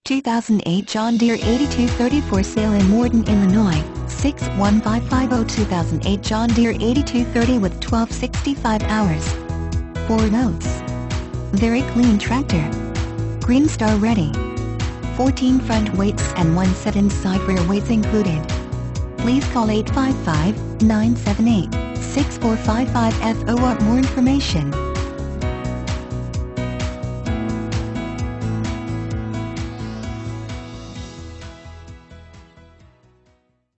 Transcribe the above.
2008 John Deere 8230 for sale in Morton, Illinois, 61550. 2008 John Deere 8230 with 1265 hours. 4 notes. Very clean tractor. Greenstar Ready. 14 front weights and 17 side rear weights included. Please call 855-978-6455 for more information.